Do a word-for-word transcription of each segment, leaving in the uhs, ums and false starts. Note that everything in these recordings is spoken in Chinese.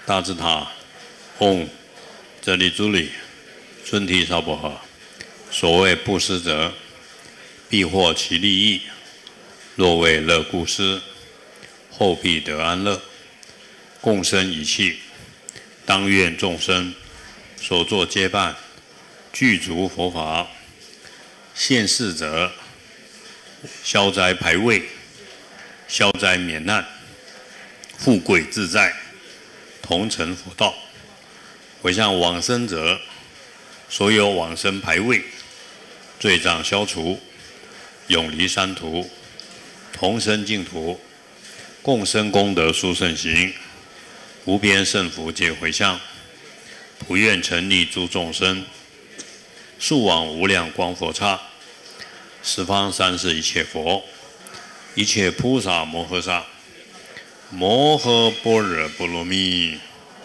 大智塔，唵，这里诸里，尊提娑婆诃。所谓布施者，必获其利益。若为乐故施，后必得安乐。共生一气，当愿众生所作皆办，具足佛法。现世者，消灾排位，消灾免难，富贵自在。 同成佛道，回向往生者，所有往生牌位，罪障消除，永离三途，同生净土，共生功德殊胜行，无边胜福皆回向，普愿成利诸众生，速往无量光佛刹，十方三世一切佛，一切菩萨摩诃萨。 摩诃般若波罗蜜。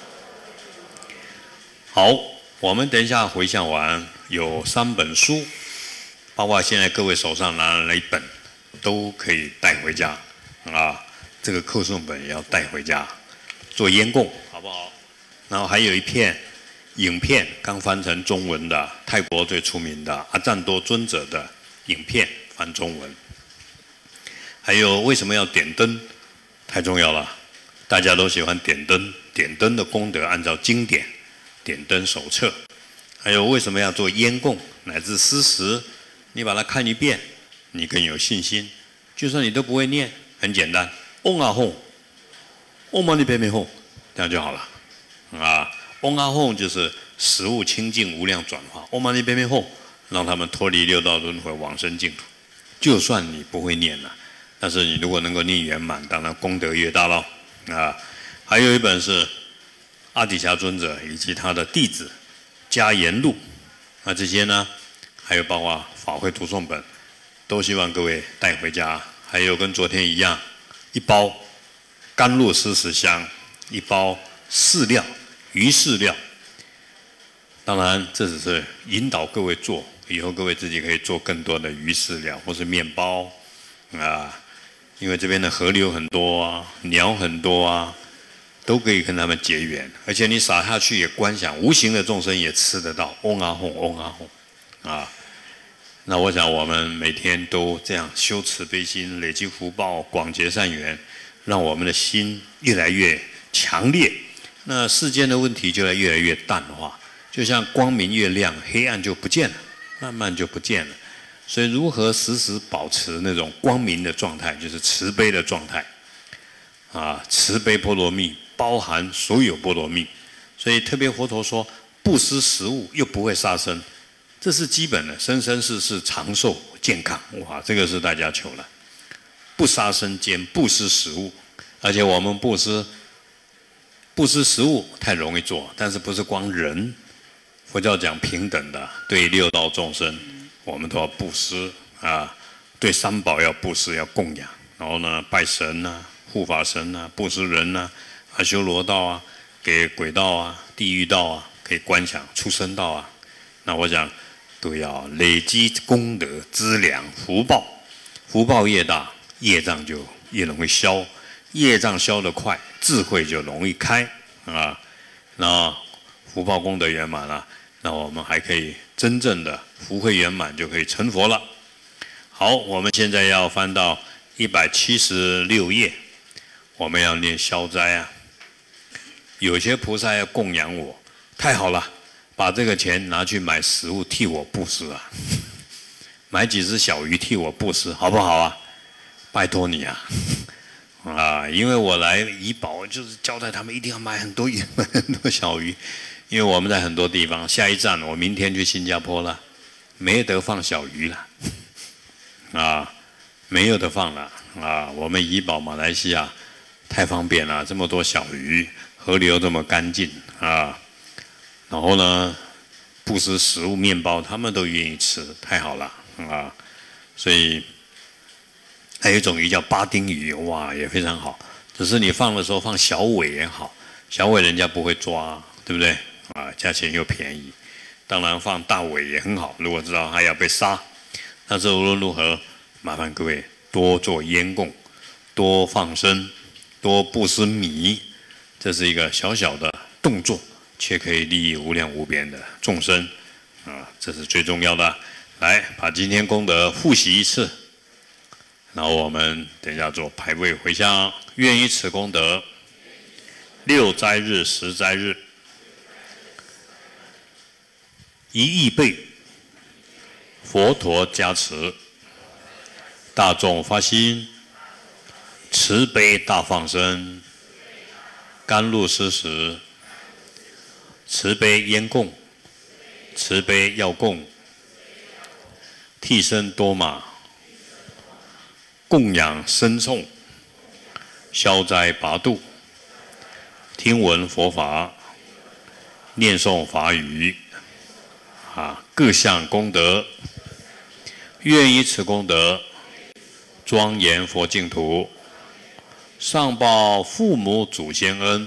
好，我们等一下回向完，有三本书，包括现在各位手上拿的那一本，都可以带回家啊。这个课诵本也要带回家，做烟供，好不好？然后还有一片影片，刚翻成中文的，泰国最出名的阿赞多尊者的影片，翻中文。还有为什么要点灯？ 太重要了，大家都喜欢点灯。点灯的功德，按照经典点灯手册。还有为什么要做烟供乃至施食？你把它看一遍，你更有信心。就算你都不会念，很简单，嗡啊吽，嗡嘛呢呗咪吽，这样就好了。啊，嗡啊吽就是食物清净无量转化，嗡嘛呢呗咪吽，让他们脱离六道轮回，往生净土。就算你不会念了。 但是你如果能够念圆满，当然功德越大喽啊！还有一本是阿底峡尊者以及他的弟子迦言录，那这些呢，还有包括法会读诵本，都希望各位带回家。还有跟昨天一样，一包甘露施食香，一包饲料鱼饲料。当然，这只是引导各位做，以后各位自己可以做更多的鱼饲料或是面包啊。 因为这边的河流很多啊，鸟很多啊，都可以跟他们结缘，而且你撒下去也观想，无形的众生也吃得到，嗡啊吽，嗡啊吽，啊，那我想我们每天都这样修慈悲心，累积福报，广结善缘，让我们的心越来越强烈，那世间的问题就会越来越淡化，就像光明越亮，黑暗就不见了，慢慢就不见了。 所以，如何时时保持那种光明的状态，就是慈悲的状态啊！慈悲波罗蜜包含所有波罗蜜，所以特别佛陀说，不施食物又不会杀生，这是基本的，生生世世长寿健康。哇，这个是大家求了，不杀生兼不施食物，而且我们不施不施食物太容易做，但是不是光人，佛教讲平等的，对六道众生。 我们都要布施啊，对三宝要布施，要供养，然后呢，拜神呐、护法神呐、布施人呐、阿修罗道啊，给鬼道啊、地狱道啊，可以观想畜生道啊。那我想都要累积功德资粮福报，福报越大，业障就越容易消，业障消得快，智慧就容易开啊。那福报功德圆满了，那我们还可以。 真正的福慧圆满就可以成佛了。好，我们现在要翻到一百七十六页，我们要念消灾啊。有些菩萨要供养我，太好了，把这个钱拿去买食物替我布施啊，买几只小鱼替我布施，好不好啊？拜托你啊，啊，因为我来怡保就是交代他们一定要买很多鱼，买很多小鱼。 因为我们在很多地方，下一站我明天去新加坡了，没得放小鱼了，啊，没有得放了啊！我们怡保马来西亚太方便了，这么多小鱼，河流这么干净啊，然后呢，布施食物、面包，他们都愿意吃，太好了啊！所以还有一种鱼叫巴丁鱼，哇，也非常好。只是你放的时候放小尾也好，小尾人家不会抓，对不对？ 啊，价钱又便宜，当然放大尾也很好。如果知道它要被杀，但是无论如何，麻烦各位多做烟供，多放生，多布施米， 这是一个小小的动作，却可以利益无量无边的众生啊，这是最重要的。来，把今天功德复习一次，然后我们等一下做牌位回向，愿以此功德，六斋日、十斋日，一亿倍佛陀加持，大众发心，慈悲大放生，甘露施食，慈悲烟供，慈悲药供，替身多玛，供养僧众，消灾拔度，听闻佛法，念诵法语，啊，各项功德，愿以此功德庄严佛净土，上报父母祖先恩。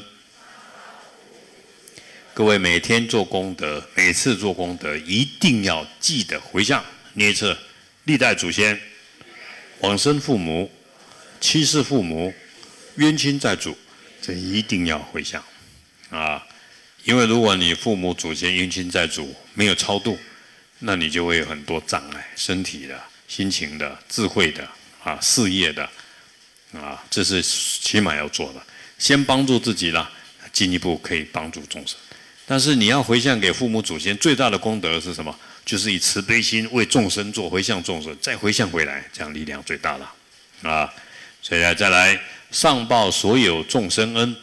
各位每天做功德，每次做功德，一定要记得回向念次历代祖先、往生父母、七世父母、冤亲债主，这一定要回向啊！因为如果你父母祖先、冤亲债主没有超度，那你就会有很多障碍，身体的、心情的、智慧的啊、事业的啊，这是起码要做的。先帮助自己啦，进一步可以帮助众生。但是你要回向给父母祖先，最大的功德是什么？就是以慈悲心为众生做，回向众生，再回向回来，这样力量最大了啊！所以呢，再来上报所有众生恩，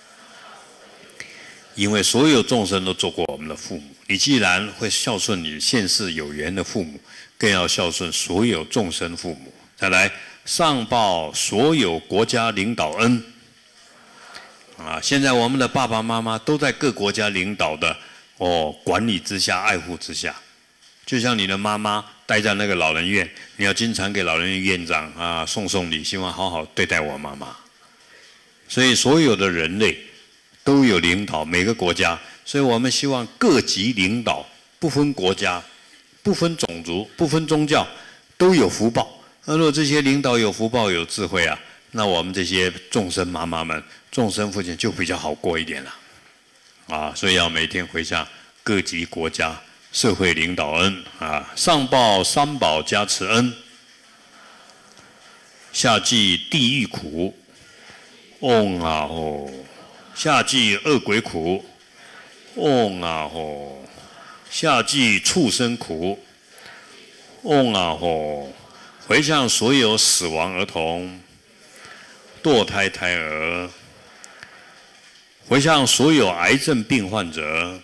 因为所有众生都做过我们的父母，你既然会孝顺你现世有缘的父母，更要孝顺所有众生父母。再来上报所有国家领导恩。啊，现在我们的爸爸妈妈都在各国家领导的哦管理之下、爱护之下，就像你的妈妈待在那个老人院，你要经常给老人院院长啊送送礼，希望好好对待我妈妈。所以所有的人类都有领导每个国家，所以我们希望各级领导不分国家、不分种族、不分宗教，都有福报。那如果这些领导有福报、有智慧啊，那我们这些众生妈妈们、众生父亲就比较好过一点了，啊，所以要每天回向各级国家社会领导恩啊，上报三宝加持恩，下济地狱苦，嗡啊吼，下济恶鬼苦，嗡啊吼，下济畜生苦，嗡啊吼，回向所有死亡儿童、堕胎胎儿，回向所有癌症病患者。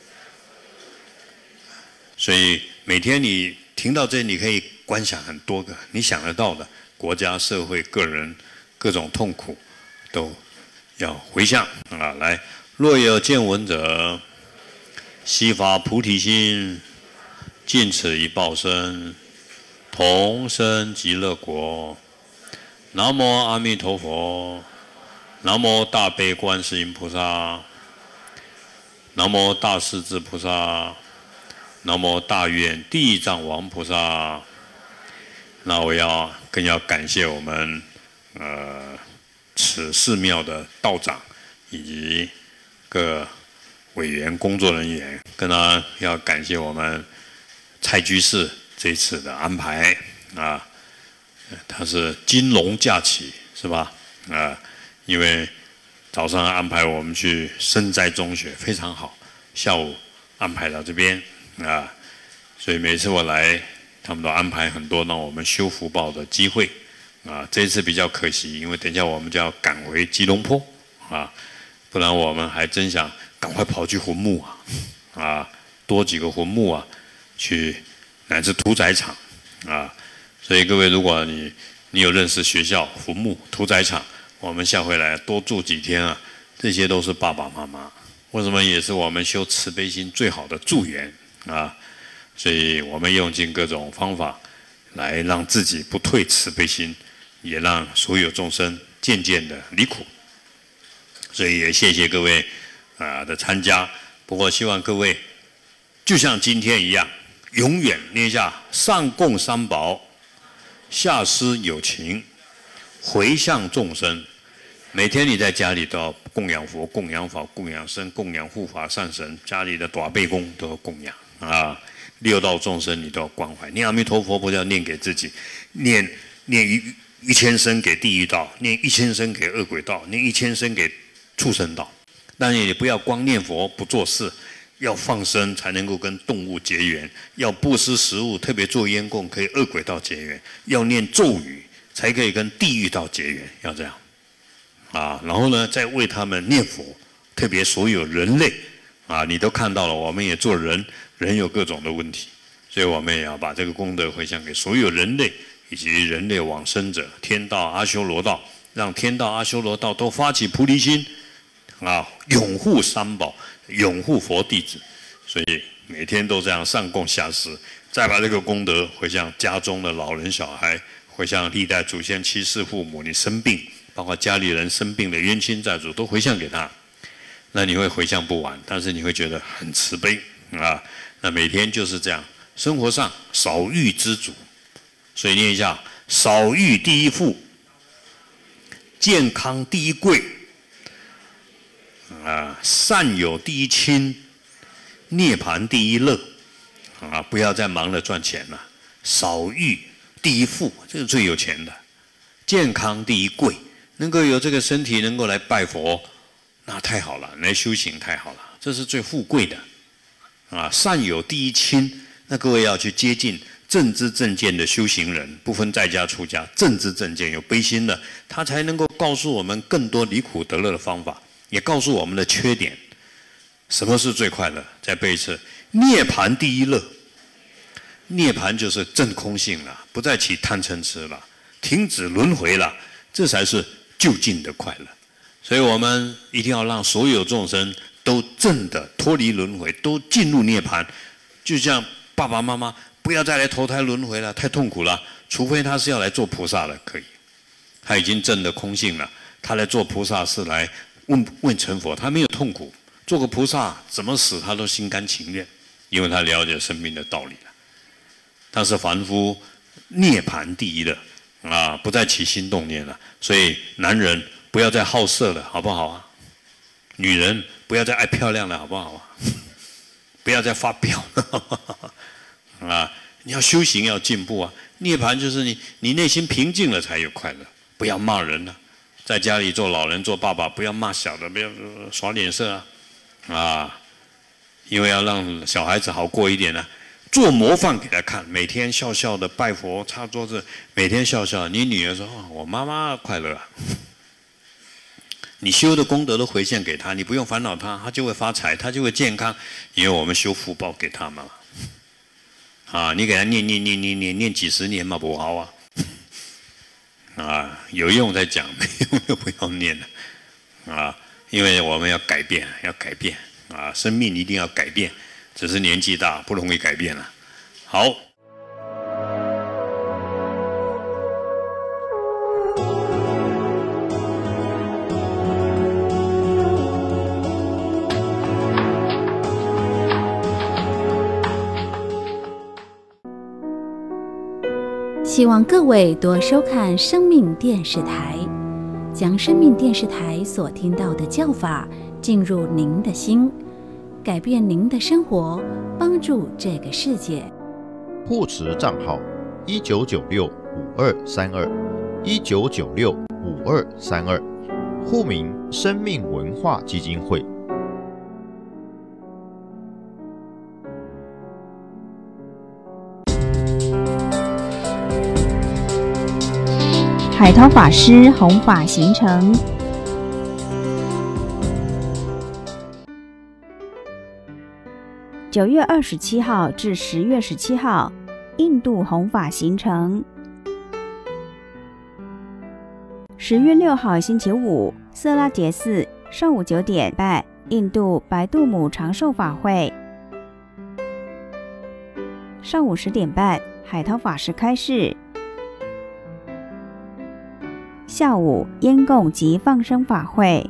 所以每天你听到这，你可以观想很多个你想得到的国家、社会、个人各种痛苦，都要回向啊！来，若有见闻者，悉发菩提心，尽此一报身，同生极乐国。南无阿弥陀佛，南无大悲观世音菩萨，南无大势至菩萨，南无大愿地藏王菩萨。那我要更要感谢我们呃此寺庙的道长以及各委员工作人员，更当要感谢我们蔡居士这次的安排啊。他是金龙假期是吧？啊，因为早上安排我们去深斋中学，非常好，下午安排到这边啊，所以每次我来，他们都安排很多让我们修福报的机会啊。这一次比较可惜，因为等一下我们就要赶回吉隆坡啊，不然我们还真想赶快跑去坟墓啊，啊，多几个坟墓啊，去乃至屠宰场啊。所以各位，如果你你有认识学校、坟墓、屠宰场，我们下回来多住几天啊，这些都是爸爸妈妈，为什么也是我们修慈悲心最好的助缘啊？所以我们用尽各种方法，来让自己不退慈悲心，也让所有众生渐渐的离苦。所以也谢谢各位啊的参加。不过希望各位就像今天一样，永远念下上供三宝，下施有情，回向众生， 每天你在家里都要供养佛、供养法、供养僧、供养护法善神，家里的大悲公都要供养啊。六道众生你都要关怀。念阿弥陀佛不是要念给自己，念念一一千声给地狱道，念一千声给恶鬼道，念一千声给畜生道。但是你不要光念佛不做事，要放生才能够跟动物结缘，要布施食物，特别做烟供可以恶鬼道结缘，要念咒语才可以跟地狱道结缘，要这样。啊，然后呢，再为他们念佛，特别所有人类啊，你都看到了，我们也做人，人有各种的问题，所以我们也要把这个功德回向给所有人类以及人类往生者，天道、阿修罗道，让天道、阿修罗道都发起菩提心，啊，拥护三宝，拥护佛弟子，所以每天都这样上供下施，再把这个功德回向家中的老人、小孩，回向历代祖先、妻室、父母，你生病。包括家里人生病的冤亲债主都回向给他，那你会回向不完，但是你会觉得很慈悲啊。那每天就是这样，生活上少欲知足，所以念一下：少欲第一富，健康第一贵，啊，善有第一亲，涅槃第一乐，啊，不要再忙着赚钱了。少欲第一富，这是最有钱的；健康第一贵。能够有这个身体能够来拜佛，那太好了，来修行太好了，这是最富贵的啊！善有第一亲，那各位要去接近正知正见的修行人，不分在家出家，正知正见有悲心的，他才能够告诉我们更多离苦得乐的方法，也告诉我们的缺点。什么是最快乐？再背一次：涅槃第一乐。涅槃就是证空性了，不再起贪嗔痴了，停止轮回了，这才是究竟的快乐。所以我们一定要让所有众生都证的脱离轮回，都进入涅槃。就像爸爸妈妈不要再来投胎轮回了，太痛苦了，除非他是要来做菩萨的，可以。他已经证的空性了，他来做菩萨是来问问成佛，他没有痛苦，做个菩萨怎么死他都心甘情愿，因为他了解生命的道理了。但是凡夫涅槃第一了啊，不再起心动念了。所以男人不要再好色了，好不好啊？女人不要再爱漂亮了，好不好啊？不要再发飙了啊！你要修行，要进步啊！涅槃就是你，你内心平静了才有快乐。不要骂人了，在家里做老人、做爸爸，不要骂小的，不要耍脸色啊！啊，因为要让小孩子好过一点呢、啊。做模范给他看，每天笑笑的拜佛、擦桌子，每天笑笑。你女儿说：“哦，我妈妈快乐啊。”你修的功德都回向给他，你不用烦恼他，他就会发财，他就会健康，因为我们修福报给他嘛。啊，你给他念念念念念念几十年嘛，不好啊。啊，有用再讲，没用就不要念了。啊，因为我们要改变，要改变啊，生命一定要改变。只是年纪大，不容易改变了。好， 希望各位多收看生命电视台，将生命电视台所听到的教法进入您的心，改变您的生活，帮助这个世界。 护持账号一九九六五二三二一九九六五二三二，户名生命文化基金会。 海涛法师弘法行程。九月二十七号至十月十七号，印度弘法行程。十月六号星期五，色拉杰寺上午九点半，印度白度母长寿法会。上午十点半，海涛法师开示。下午烟供及放生法会。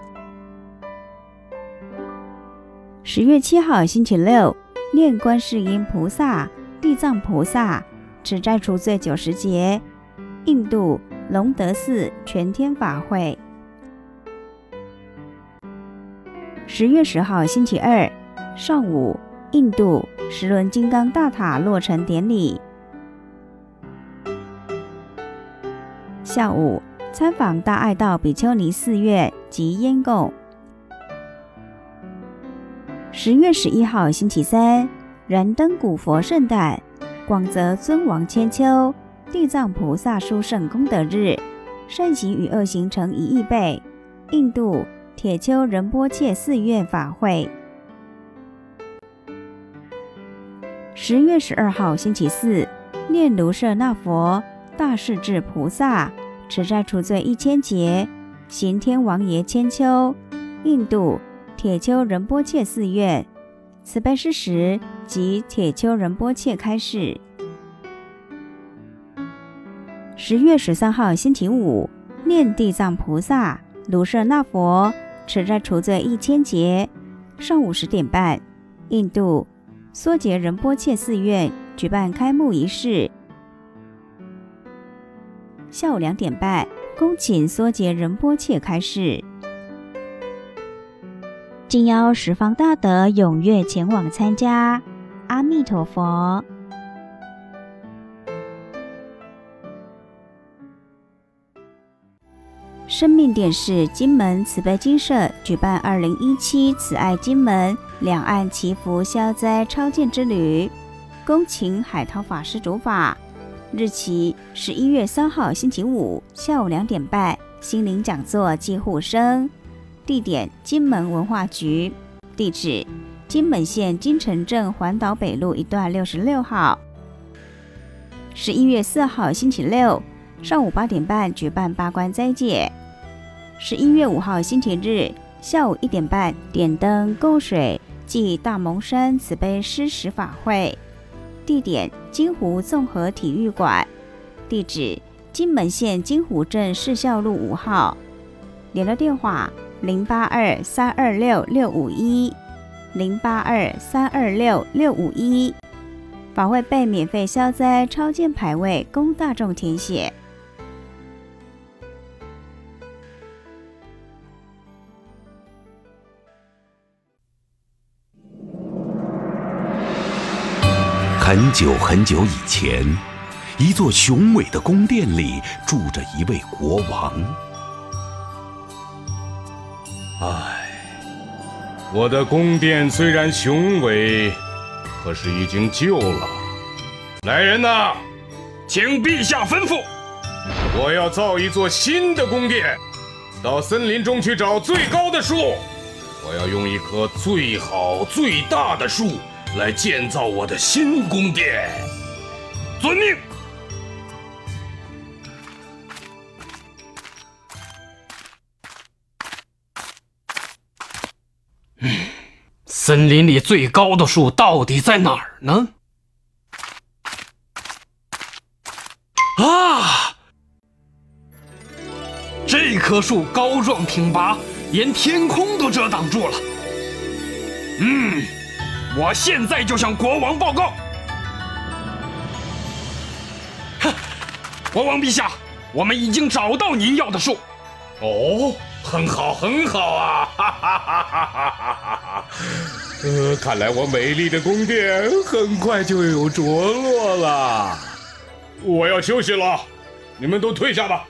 十月七号星期六，念观世音菩萨、地藏菩萨持斋除罪九十节，印度隆德寺全天法会。 十月十号星期二上午，印度十轮金刚大塔落成典礼。下午参访大爱道比丘尼寺院及烟供。十月十一号星期三，燃灯古佛圣诞，广泽尊王千秋，地藏菩萨殊胜功德日，善行与恶行成一亿倍。印度铁丘仁波切寺院法会。十月十二号星期四，念卢舍那佛大势至菩萨持斋除罪一千劫，行天王爷千秋，印度铁丘仁波切寺院慈悲施食及铁丘仁波切开示。十月十三号星期五，念地藏菩萨卢舍那佛持斋除罪一千劫，上午十点半，印度梭杰仁波切寺院举办开幕仪式。下午两点半，恭请梭杰仁波切开示。敬邀十方大德踊跃前往参加。阿弥陀佛。生命电视金门慈悲金社举办二零一七慈爱金门两岸祈福消灾超荐之旅，恭请海涛法师主法。日期十一月三号星期五下午两点半，心灵讲座暨护生。地点金门文化局，地址金门县金城镇环岛北路一段六十六号。十一月四号星期六上午八点半举办八关斋戒。十一月五号星期日下午一点半点灯供水暨大蒙山慈悲施食法会。地点金湖综合体育馆，地址金门县金湖镇市校路五号。联络电话零八二三二六六五一零八二三二六六五一。法会备免费消灾超荐牌位供大众填写。 很久很久以前，一座雄伟的宫殿里住着一位国王。 唉，我的宫殿虽然雄伟，可是已经旧了。来人呐，请陛下吩咐，我要造一座新的宫殿，到森林中去找最高的树，我要用一棵最好最大的树来建造我的新宫殿。遵命。 嗯，森林里最高的树到底在哪儿呢？啊！这棵树高壮挺拔，连天空都遮挡住了。嗯。我现在就向国王报告。哼，国王陛下，我们已经找到您要的树。 哦，很好，很好啊！哈哈哈哈哈哈！呃，看来我美丽的宫殿很快就有着落了。我要休息了，你们都退下吧。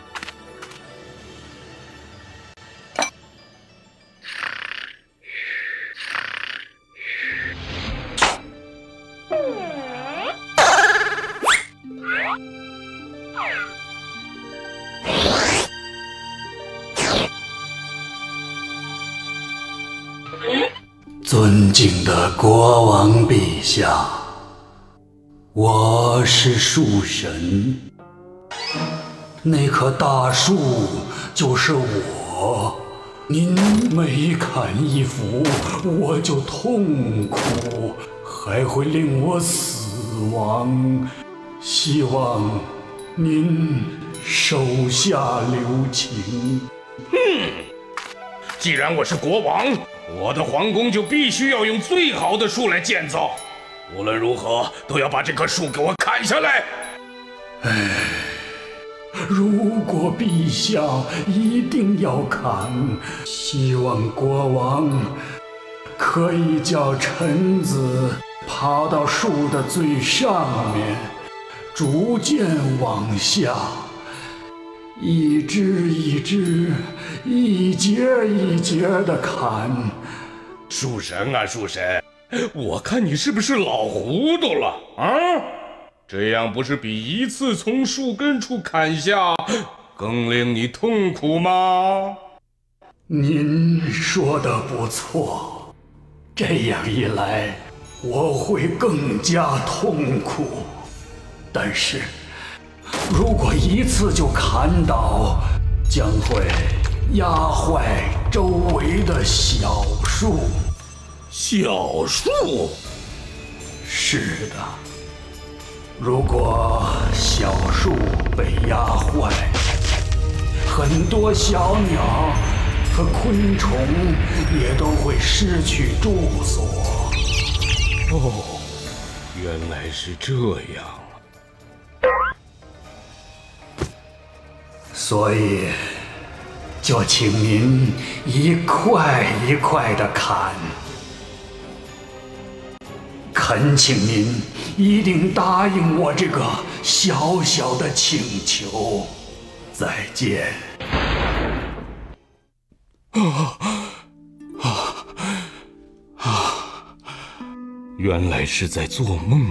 尊敬的国王陛下，我是树神，那棵大树就是我。您每砍一幅，我就痛苦，还会令我死亡。希望您手下留情。 嗯，既然我是国王，我的皇宫就必须要用最好的树来建造，无论如何都要把这棵树给我砍下来。 唉， 如果陛下一定要砍，希望国王可以叫臣子爬到树的最上面，逐渐往下，一枝一枝，一节一节地砍。 树神啊，树神，我看你是不是老糊涂了啊？这样不是比一次从树根处砍下更令你痛苦吗？ 您说的不错，这样一来我会更加痛苦。但是如果一次就砍倒，将会压坏周围的小树。 小树？ 是的，如果小树被压坏，很多小鸟和昆虫也都会失去住所。 哦，原来是这样。 所以，就请您一块一块地砍。恳请您一定答应我这个小小的请求。再见。 啊啊啊！原来是在做梦。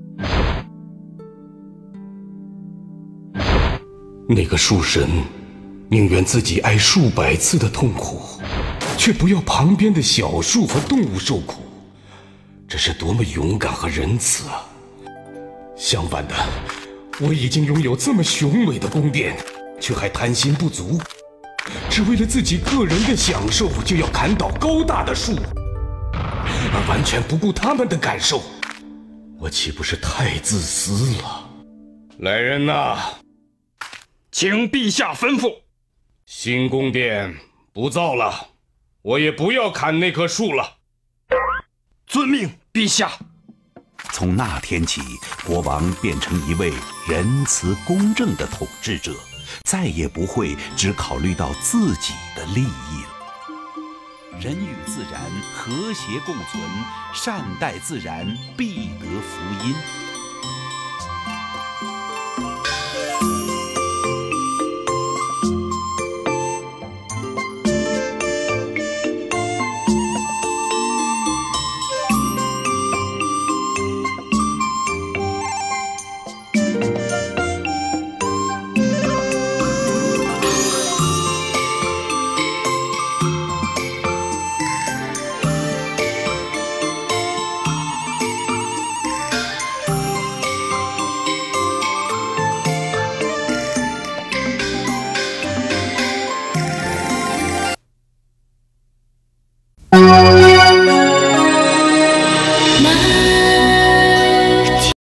那个树神宁愿自己挨数百次的痛苦，却不要旁边的小树和动物受苦。这是多么勇敢和仁慈啊！相反的，我已经拥有这么雄伟的宫殿，却还贪心不足，只为了自己个人的享受就要砍倒高大的树，而完全不顾他们的感受，我岂不是太自私了？来人呐， 请陛下吩咐。 新宫殿不造了，我也不要砍那棵树了。 遵命，陛下。 从那天起，国王变成一位仁慈公正的统治者，再也不会只考虑到自己的利益了。人与自然和谐共存，善待自然，必得福音。 Thank you.